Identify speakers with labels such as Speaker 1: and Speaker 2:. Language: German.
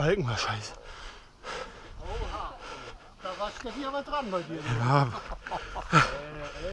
Speaker 1: Balken war scheiße.
Speaker 2: Oha, da war Steffi aber dran bei dir.
Speaker 1: Ja.